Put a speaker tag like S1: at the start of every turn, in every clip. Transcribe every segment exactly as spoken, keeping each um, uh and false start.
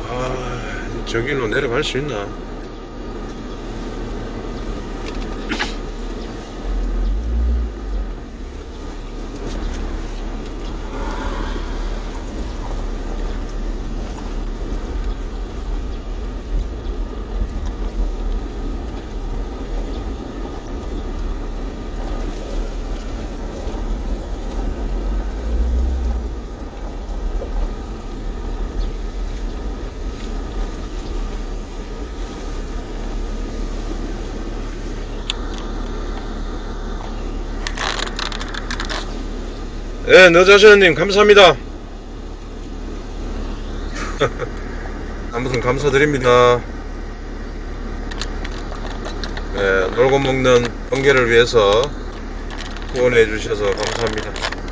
S1: 아, 저기로 내려갈 수 있나? 예, 너자시아님 감사합니다. 아무튼 감사드립니다. 예, 놀고 먹는 번개를 위해서 후원해 주셔서 감사합니다.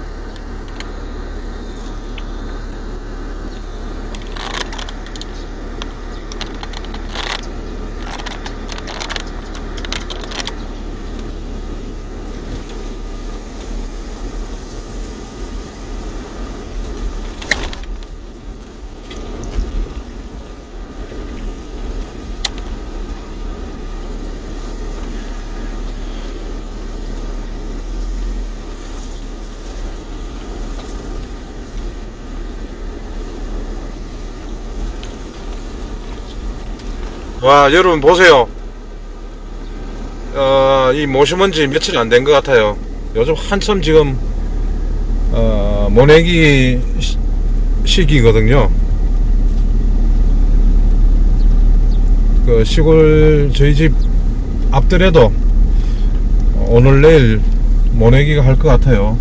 S1: 와, 여러분 보세요. 어, 이 모시먼지 며칠 안 된 것 같아요. 요즘 한참 지금 어, 모내기 시, 시기거든요. 그 시골 저희 집 앞들에도 오늘 내일 모내기가 할 것 같아요.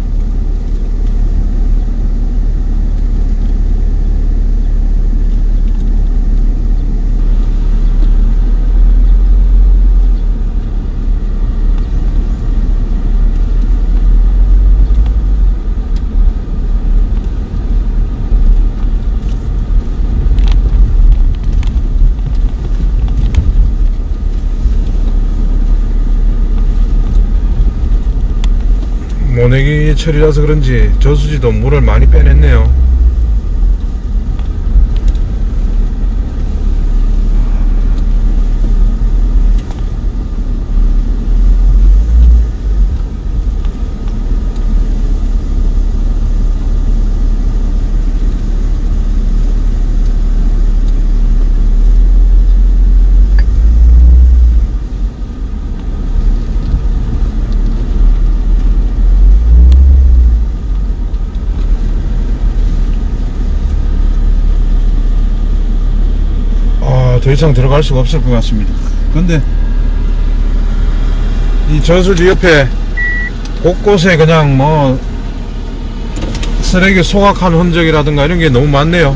S1: 모내기 철이라서 그런지 저수지도 물을 많이 빼냈네요. 더 이상 들어갈 수가 없을 것 같습니다. 근데 이 저수지 옆에 곳곳에 그냥 뭐 쓰레기 소각한 흔적이라든가 이런 게 너무 많네요.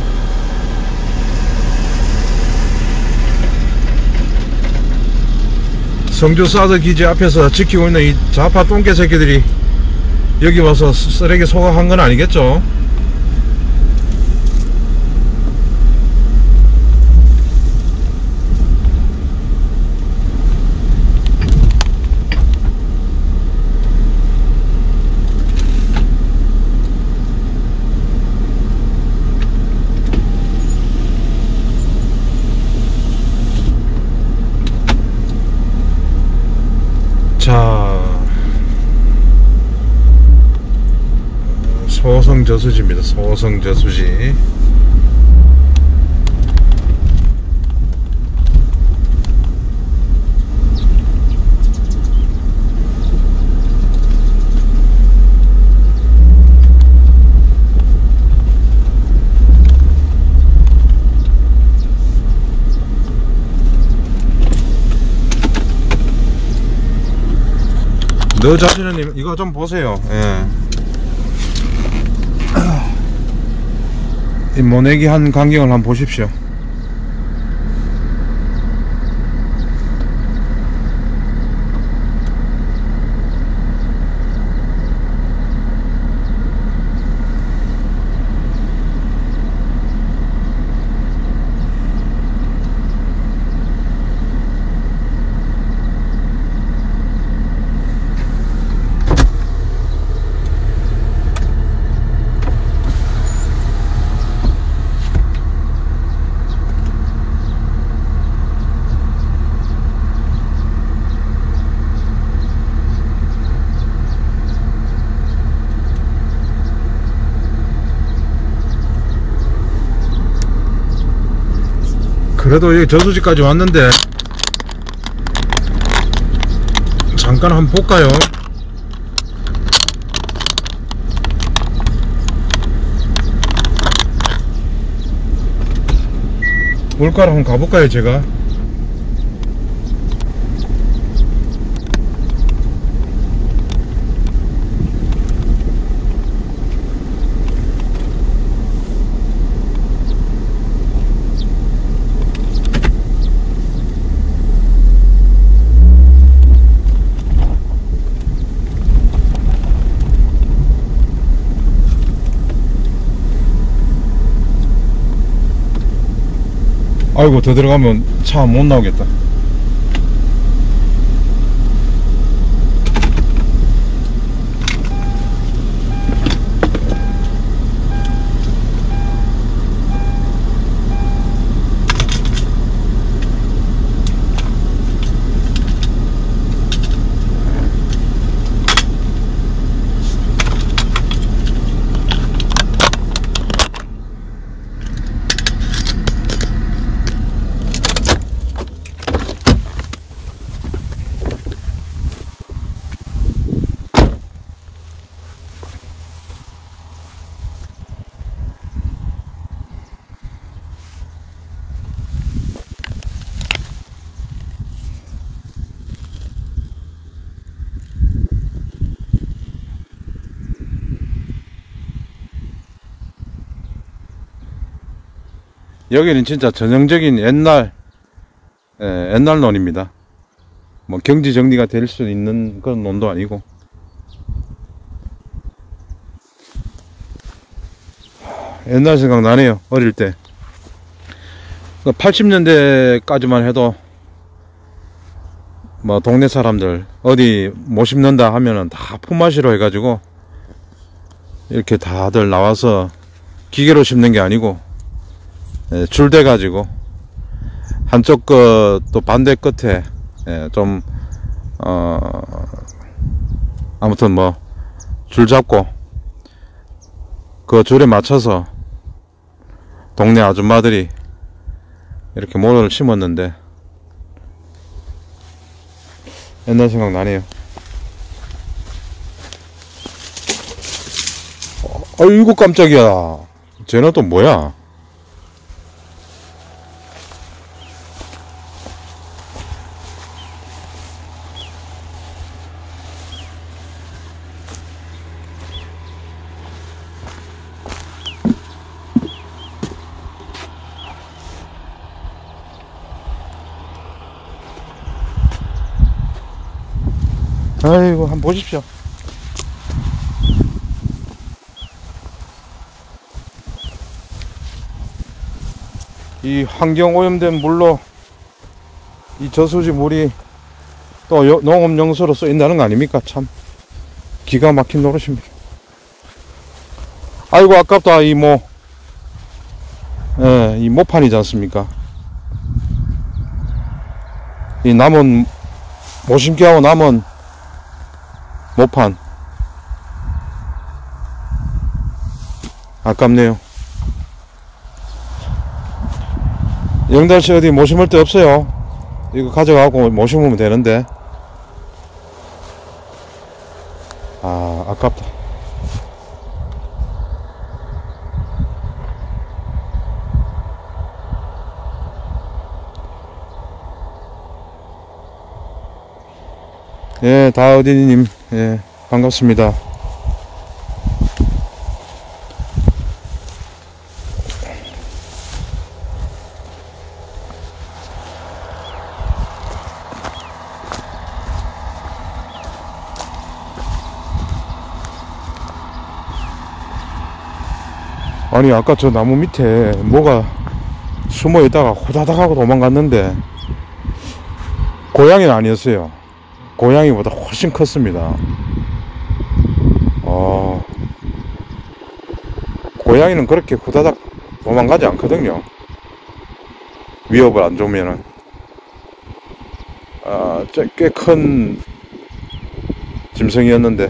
S1: 성주 사드 기지 앞에서 지키고 있는 이 좌파 똥개 새끼들이 여기 와서 쓰레기 소각한 건 아니겠죠? 자, 소성 저수지입니다. 소성 저수지. 너 자신은 이거 좀 보세요. 예. 이 모내기 한 광경을 한번 보십시오. 그래도 여기 저수지까지 왔는데 잠깐 한번 볼까요? 물가로 한번 가볼까요, 제가? 아이고, 더 들어가면 차 못 나오겠다. 여기는 진짜 전형적인 옛날 에, 옛날 논입니다. 뭐 경지 정리가 될 수 있는 그런 논도 아니고. 옛날 생각 나네요. 어릴 때 팔십 년대까지만 해도 뭐 동네 사람들 어디 못 심는다 하면은 다 품앗이로 해가지고 이렇게 다들 나와서 기계로 심는 게 아니고 예, 줄대 가지고 한쪽 끝 또 반대 끝에 예, 좀 어, 아무튼 뭐 줄 잡고 그 줄에 맞춰서 동네 아줌마들이 이렇게 모를 심었는데 옛날 생각 나네요. 어, 아이고 깜짝이야. 쟤는 또 뭐야? 아이고, 한번 보십시오. 이 환경 오염된 물로 이 저수지 물이 또 농업용수로 쓰인다는 거 아닙니까? 참 기가 막힌 노릇입니다. 아이고, 아깝다. 이 모, 예, 이 모판이지 않습니까? 이 남은 모심기 하고 남은 모판 아깝네요. 영달씨 어디 못 심을 데 없어요? 이거 가져가고 못 심으면 되는데. 아, 아깝다. 예, 다어디님, 예, 반갑습니다. 아니, 아까 저 나무 밑에 뭐가 숨어 있다가 호다닥 하고 도망갔는데 고양이는 아니었어요. 고양이보다 훨씬 컸습니다. 어, 고양이는 그렇게 후다닥 도망가지 않거든요. 위협을 안 주면은. 아, 꽤 큰 짐승이었는데.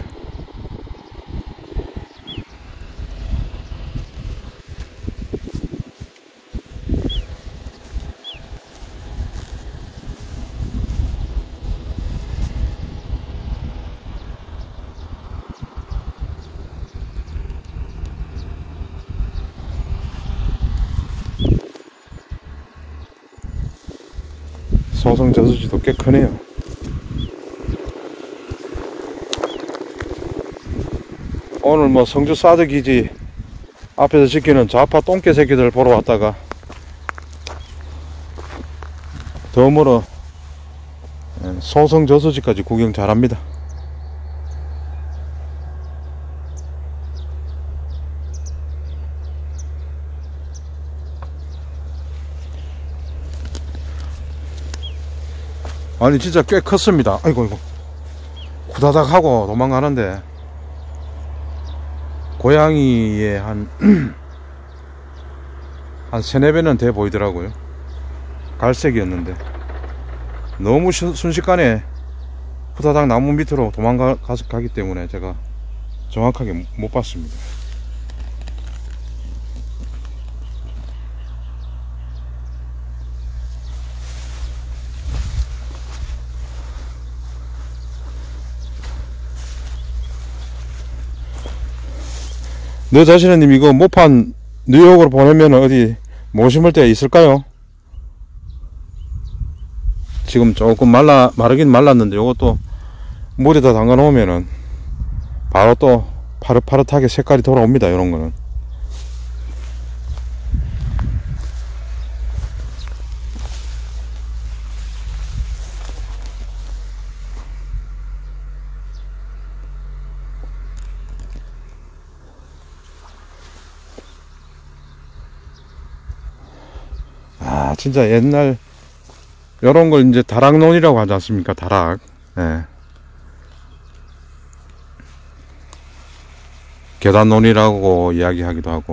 S1: 소성 저수지도 꽤 크네요. 오늘 뭐 성주 사드 기지 앞에서 지키는 좌파 똥개 새끼들 보러 왔다가 덤으로 소성 저수지까지 구경 잘합니다. 아니 진짜 꽤 컸습니다. 아이고 이거 후다닥 하고 도망가는데 고양이의 한 한 세네 배는 돼 보이더라고요. 갈색이었는데 너무 순식간에 후다닥 나무 밑으로 도망가서 가기 때문에 제가 정확하게 못 봤습니다. 너 자신은 이거 모판 뉴욕으로 보내면 어디 못 심을 데 있을까요? 지금 조금 말라 마르긴 말랐는데 요것도 물에다 담가 놓으면은 바로 또 파릇파릇하게 색깔이 돌아옵니다. 요런 거는 아 진짜 옛날 요런 걸 이제 다락논이라고 하지 않습니까? 다락. 예. 계단논이라고 이야기하기도 하고.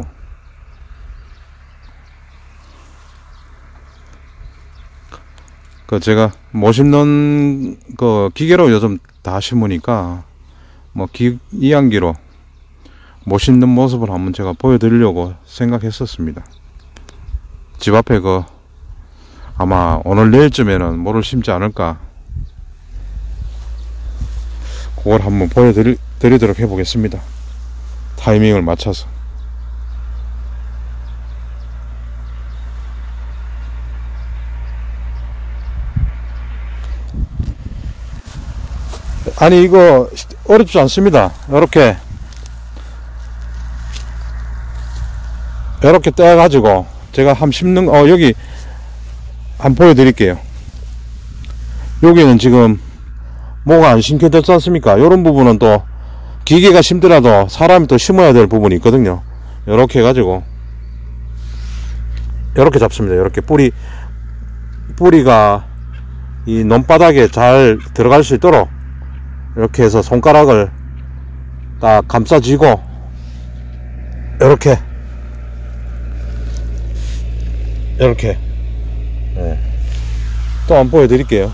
S1: 그 제가 못 심는 그 기계로 요즘 다 심으니까 뭐 기, 이항기로 못 심는 모습을 한번 제가 보여드리려고 생각했었습니다. 집 앞에 그 아마 오늘 내일쯤에는 뭐를 심지 않을까, 그걸 한번 보여드리도록 해보겠습니다. 타이밍을 맞춰서. 아니 이거 어렵지 않습니다. 요렇게 요렇게 떼가지고 제가 한번 심는, 어 여기 한번 보여드릴게요. 여기는 지금 뭐가 안 심겨졌지 않습니까? 요런 부분은 또 기계가 심더라도 사람이 또 심어야 될 부분이 있거든요. 요렇게 해가지고 요렇게 잡습니다. 요렇게 뿌리 뿌리가 이 논바닥에 잘 들어갈 수 있도록 이렇게 해서 손가락을 딱 감싸쥐고 요렇게 요렇게 네. 또 한번 보여드릴게요.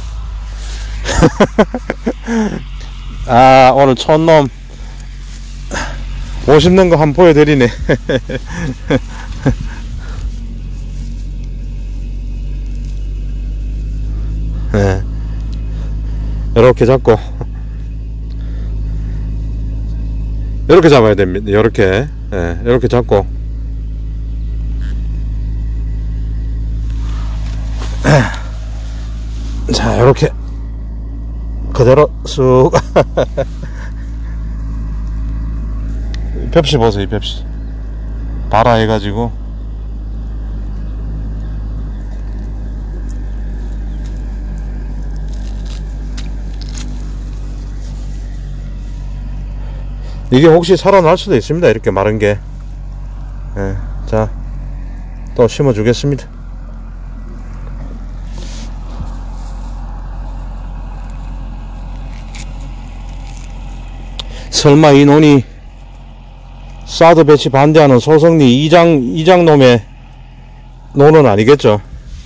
S1: 아 오늘 촌놈 못 심는 거 한번 보여드리네. 네. 이렇게 잡고 이렇게 잡아야 됩니다. 이렇게 네. 이렇게 잡고 자 이렇게 그대로 쑥 벽시 보세요. 이 벽시 바라 해가지고 이게 혹시 살아날 수도 있습니다. 이렇게 마른 게. 네. 자 또 심어 주겠습니다. 설마 이 논이 사드 배치 반대하는 소성리 이장, 이장놈의 논은 아니겠죠?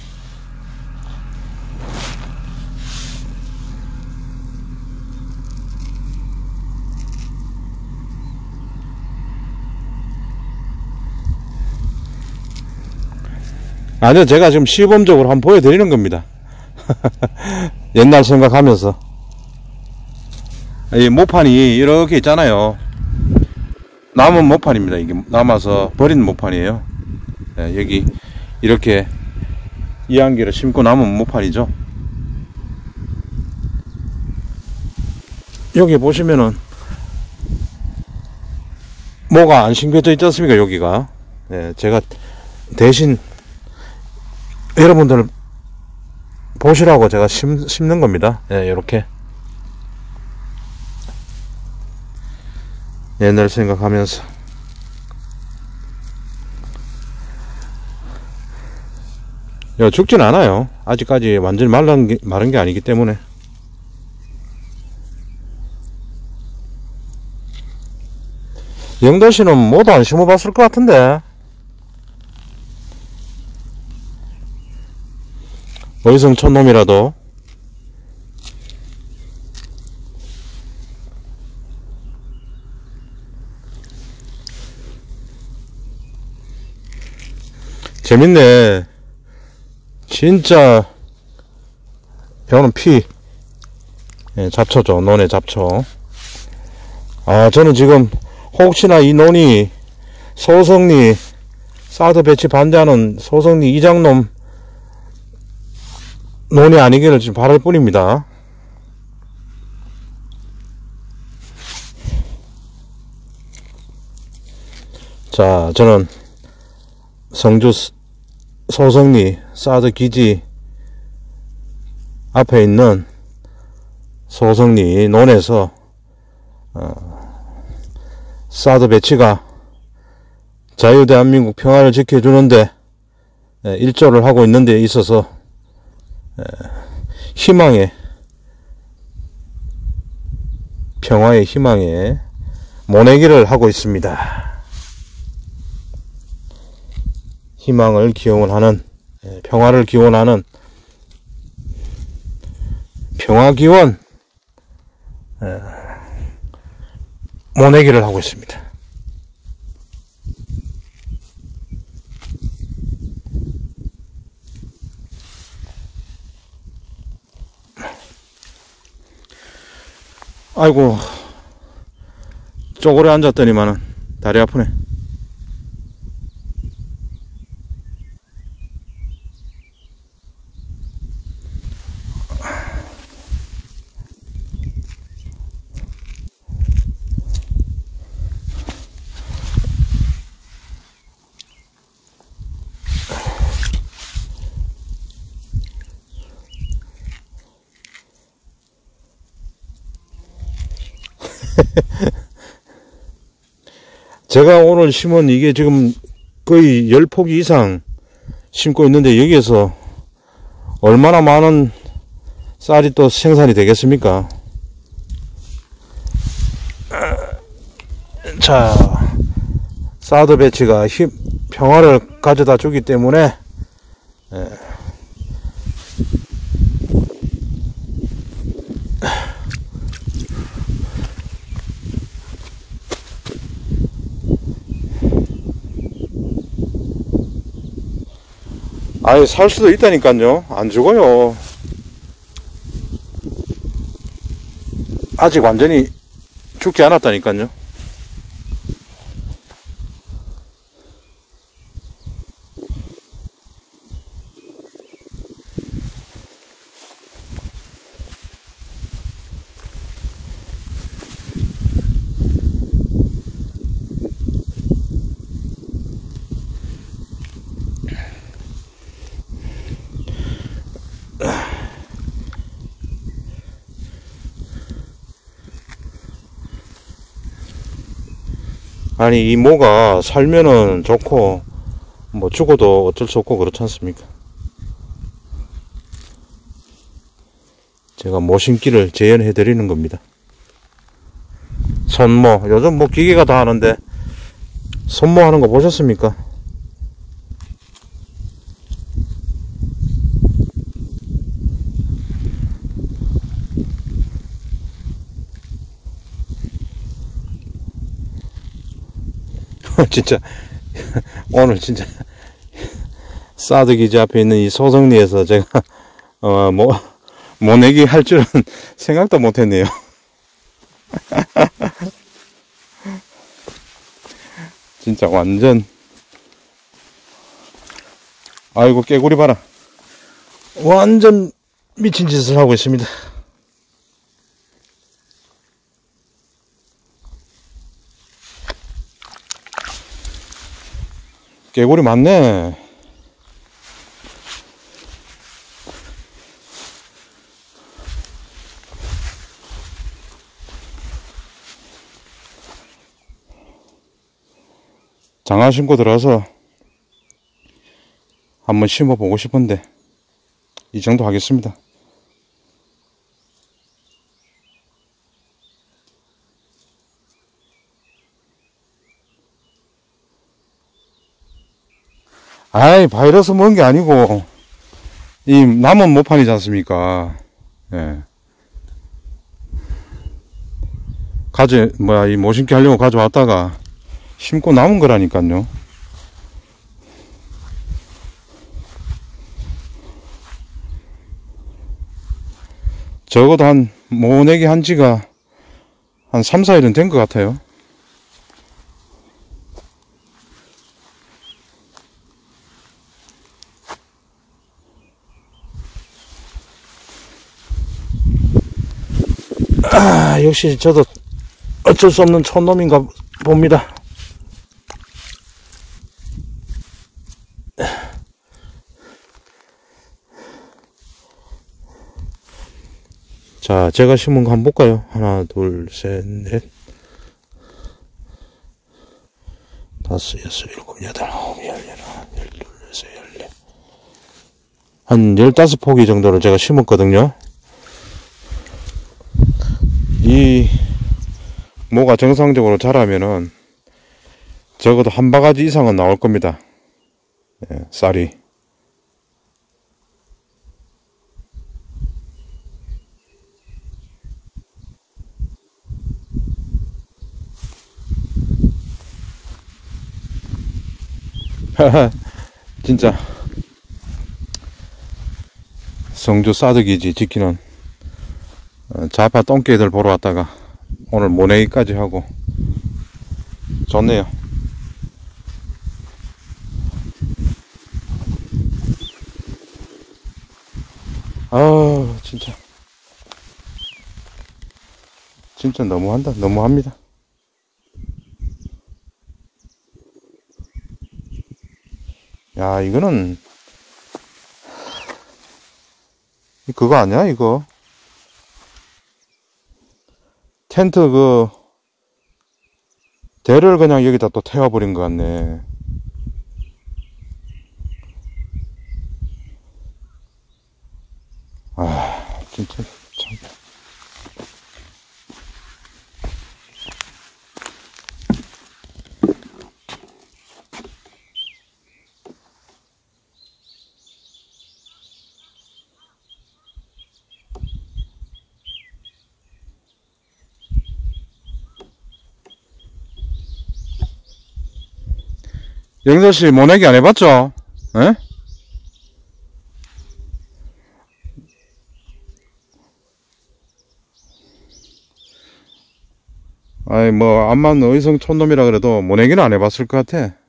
S1: 아니요, 제가 지금 시범적으로 한번 보여드리는 겁니다. 옛날 생각하면서. 이 모판이 이렇게 있잖아요. 남은 모판입니다. 이게 남아서 버린 모판이에요. 네, 여기 이렇게 이항기를 심고 남은 모판이죠. 여기 보시면은 뭐가 안 심겨져 있지 않습니까? 여기가. 예, 제가 대신 여러분들 보시라고 제가 심, 심는 겁니다. 예, 요렇게. 옛날 생각하면서. 야, 죽진 않아요. 아직까지 완전히 마른 게, 마른 게 아니기 때문에. 영도씨는 뭐도 안 심어봤을 것 같은데. 어이성촌 놈이라도. 재밌네. 진짜 이거는 피. 예, 잡초죠. 논의 잡초. 아, 저는 지금 혹시나 이 논이 소성리 사드 배치 반대하는 소성리 이장놈 논이 아니기를 지금 바랄 뿐입니다. 자, 저는 성주 소성리 사드 기지 앞에 있는 소성리 논에서 어, 사드 배치가 자유대한민국 평화를 지켜주는데 예, 일조를 하고 있는 데 있어서 예, 희망의 평화의 희망에 모내기를 하고 있습니다. 희망을 기원하는 예, 평화를 기원하는 평화기원 예, 모내기를 하고 있습니다. 아이고, 쪼그려 앉았더니만은 다리 아프네. 제가 오늘 심은 이게 지금 거의 열 포기 이상 심고 있는데 여기에서 얼마나 많은 쌀이 또 생산이 되겠습니까? 자, 사드 배치가 힘, 평화를 가져다 주기 때문에 예. 아니, 살 수도 있다니까요. 안 죽어요. 아직 완전히 죽지 않았다니까요. 아니, 이 모가 살면은 좋고 뭐 죽어도 어쩔 수 없고 그렇지 않습니까? 제가 모 심기를 재현해 드리는 겁니다. 손모, 요즘 뭐 기계가 다 하는데 손모 하는 거 보셨습니까? 진짜 오늘 진짜 사드 기지 앞에 있는 이 소성리에서 제가 어 뭐 모내기 할 줄은 생각도 못했네요. 진짜 완전, 아이고 깨구리 봐라. 완전 미친 짓을 하고 있습니다. 개구리 많네. 장화 신고 들어가서 한번 심어 보고 싶은데 이 정도 하겠습니다. 아이, 바이러스 먹은 게 아니고 이 남은 모판이지 않습니까? 예. 가져 뭐야 이 모심기 하려고 가져왔다가 심고 남은 거라니까요. 적어도 한 모내기 한 지가 한 삼, 사 일은 된 것 같아요. 아, 역시 저도 어쩔 수 없는 촌놈인가 봅니다. 자, 제가 심은 거 한번 볼까요? 하나, 둘, 셋, 넷, 다섯, 여섯, 일곱, 여덟, 아홉, 열, 열하나, 열둘, 열셋, 열넷. 한 열다섯 포기 정도를 제가 심었거든요. 이 모가 정상적으로 자라면은 적어도 한 바가지 이상은 나올 겁니다. 예, 쌀이. 진짜 성주 싸득이지 지키는 자파 똥개들 보러 왔다가 오늘 모내기까지 하고 좋네요. 아 진짜 진짜 너무한다. 너무합니다. 야, 이거는 그거 아니야 이거? 텐트 그 대를 그냥 여기다 또 태워버린 것 같네. 아 진짜 참. 영서씨 모내기 안 해봤죠? 에? 아이 뭐 암만 의성 촌놈이라 그래도 모내기는 안 해봤을 것 같아.